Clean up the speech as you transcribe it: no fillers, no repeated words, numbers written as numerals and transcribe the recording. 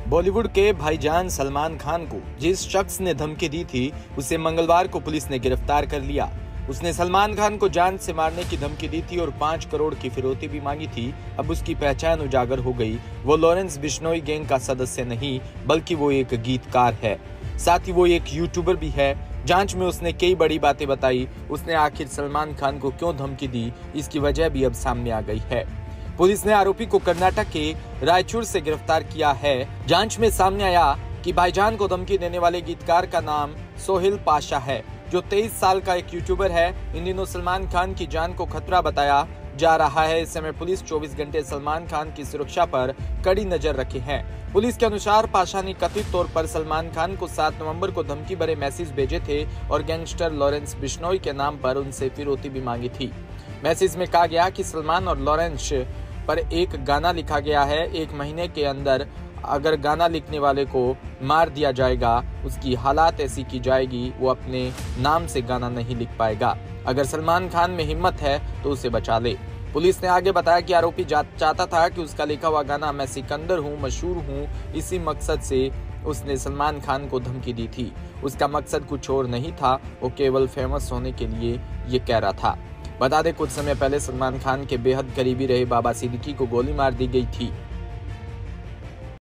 बॉलीवुड के भाईजान सलमान खान को जिस शख्स ने धमकी दी थी उसे मंगलवार को पुलिस ने गिरफ्तार कर लिया। उसने सलमान खान को जान से मारने की धमकी दी थी और 5 करोड़ की फिरौती भी मांगी थी। अब उसकी पहचान उजागर हो गई। वो लॉरेंस बिश्नोई गैंग का सदस्य नहीं बल्कि वो एक गीतकार है, साथ ही वो एक यूट्यूबर भी है। जांच में उसने कई बड़ी बातें बताई। उसने आखिर सलमान खान को क्यों धमकी दी, इसकी वजह भी अब सामने आ गई है। पुलिस ने आरोपी को कर्नाटक के रायचूर से गिरफ्तार किया है। जांच में सामने आया कि भाईजान को धमकी देने वाले गीतकार का नाम सोहेल पाशा है, जो 23 साल का एक यूट्यूबर है। इन दिनों सलमान खान की जान को खतरा बताया जा रहा है। इस समय पुलिस 24 घंटे सलमान खान की सुरक्षा पर कड़ी नजर रखे हैं। पुलिस के अनुसार पाशा ने कथित तौर पर सलमान खान को 7 नवंबर को धमकी भरे मैसेज भेजे थे और गैंगस्टर लॉरेंस बिश्नोई के नाम पर उनसे फिरौती भी मांगी थी। मैसेज में कहा गया कि सलमान और लॉरेंस पर एक गाना लिखा गया है। 1 महीने के अंदर अगर गाना लिखने वाले को मार दिया जाएगा, उसकी हालात ऐसी की जाएगी वो अपने नाम से गाना नहीं लिख पाएगा। अगर सलमान खान में हिम्मत है तो उसे बचा ले। पुलिस ने आगे बताया कि आरोपी चाहता था कि उसका लिखा हुआ गाना मैं सिकंदर हूँ, मशहूर हूँ, इसी मकसद से उसने सलमान खान को धमकी दी थी। उसका मकसद कुछ और नहीं था, वो केवल फेमस होने के लिए ये कह रहा था। बता दें कुछ समय पहले सलमान खान के बेहद करीबी रहे बाबा सिद्दीकी को गोली मार दी गई थी।